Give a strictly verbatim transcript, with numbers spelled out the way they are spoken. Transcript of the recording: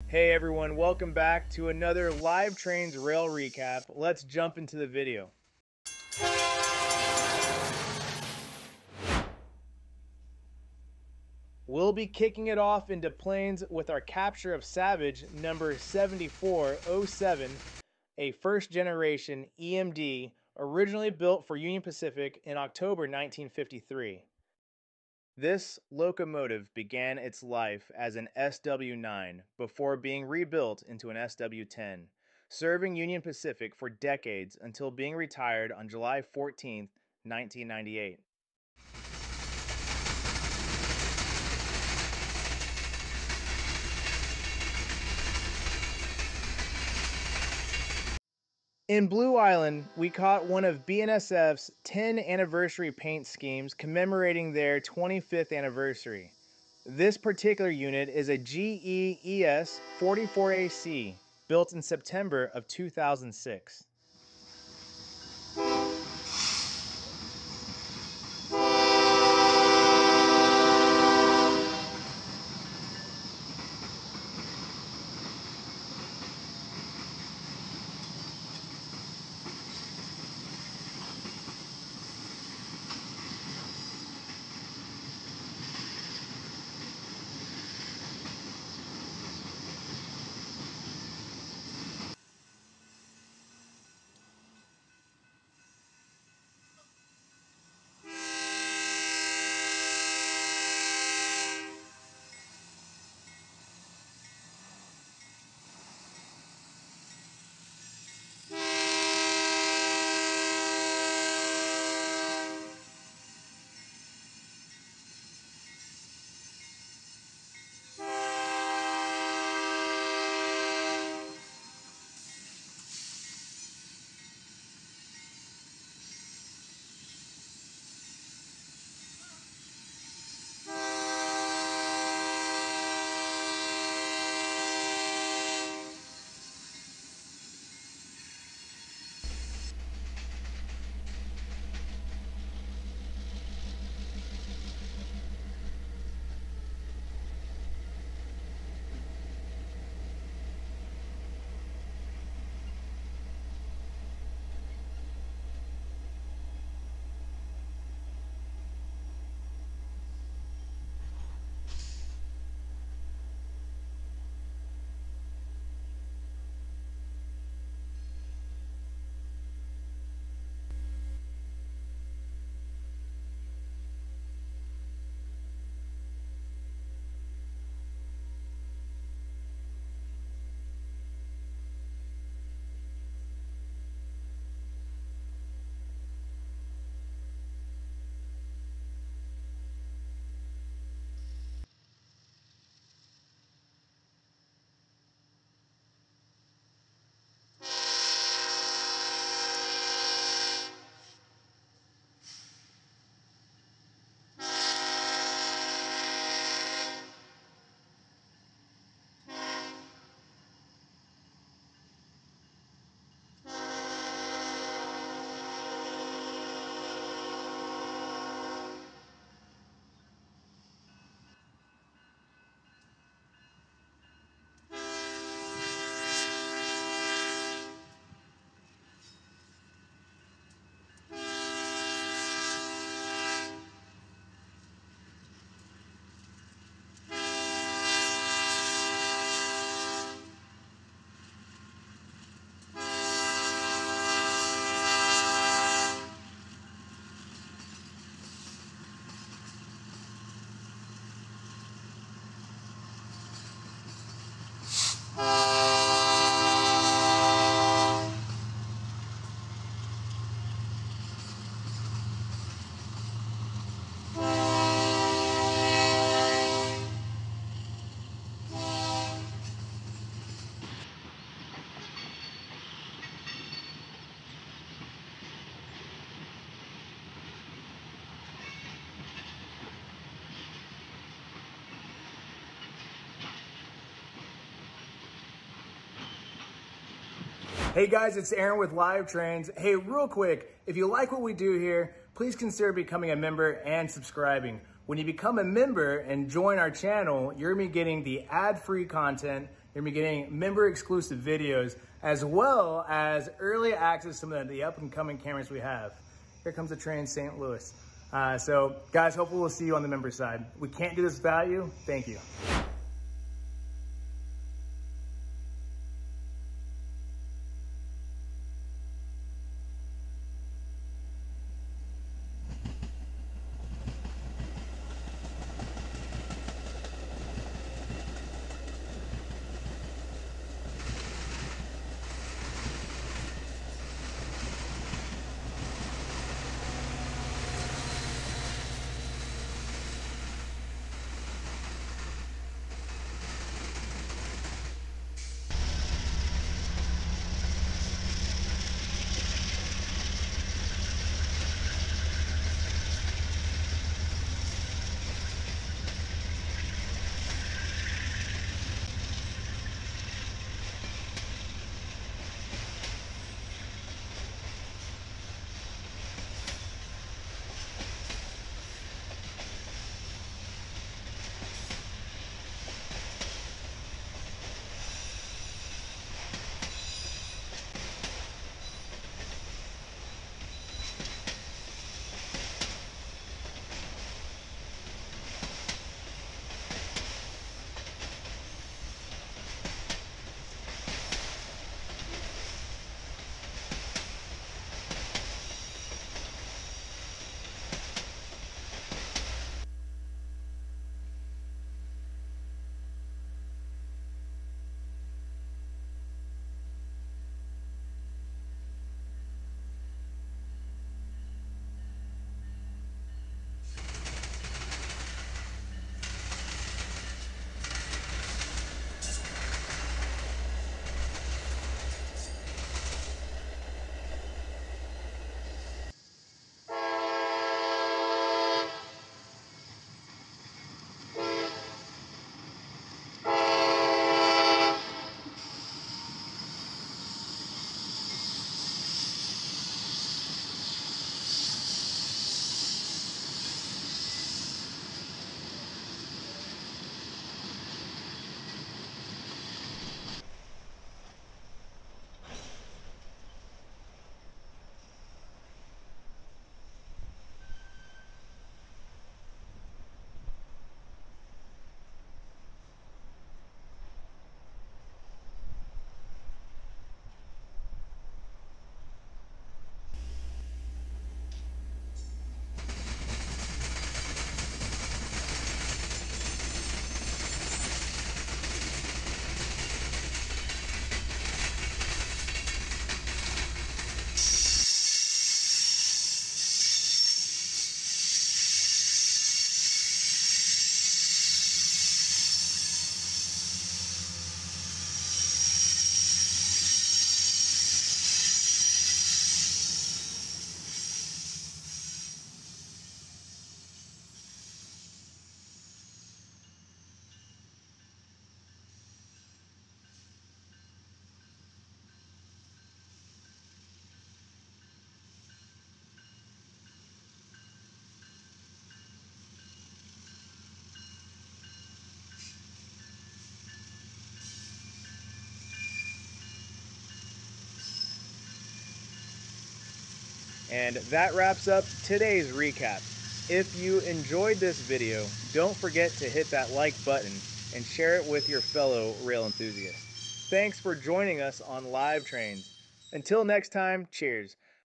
Hey everyone, welcome back to another Live Trains Rail recap. Let's jump into the video. We'll be kicking it off into planes with our capture of Savage number seventy-four oh seven, a first generation E M D originally built for Union Pacific in October nineteen fifty-three. This locomotive began its life as an S W nine before being rebuilt into an S W ten, serving Union Pacific for decades until being retired on July fourteenth, nineteen ninety-eight. In Blue Island, we caught one of B N S F's ten anniversary paint schemes commemorating their twenty-fifth anniversary. This particular unit is a G E E S forty-four A C, built in September of two thousand six. Hey guys, it's Aaron with Live Trains. Hey, real quick, if you like what we do here, please consider becoming a member and subscribing. When you become a member and join our channel, you're gonna be getting the ad-free content, You're gonna be getting member-exclusive videos as well as early access to some of the up-and-coming cameras we have. Here comes the train, Saint Louis. Uh, so, guys, hopefully we'll see you on the member side. We can't do this without you. Thank you. And that wraps up today's recap. If you enjoyed this video, don't forget to hit that like button and share it with your fellow rail enthusiasts. Thanks for joining us on Live Trains. Until next time, cheers.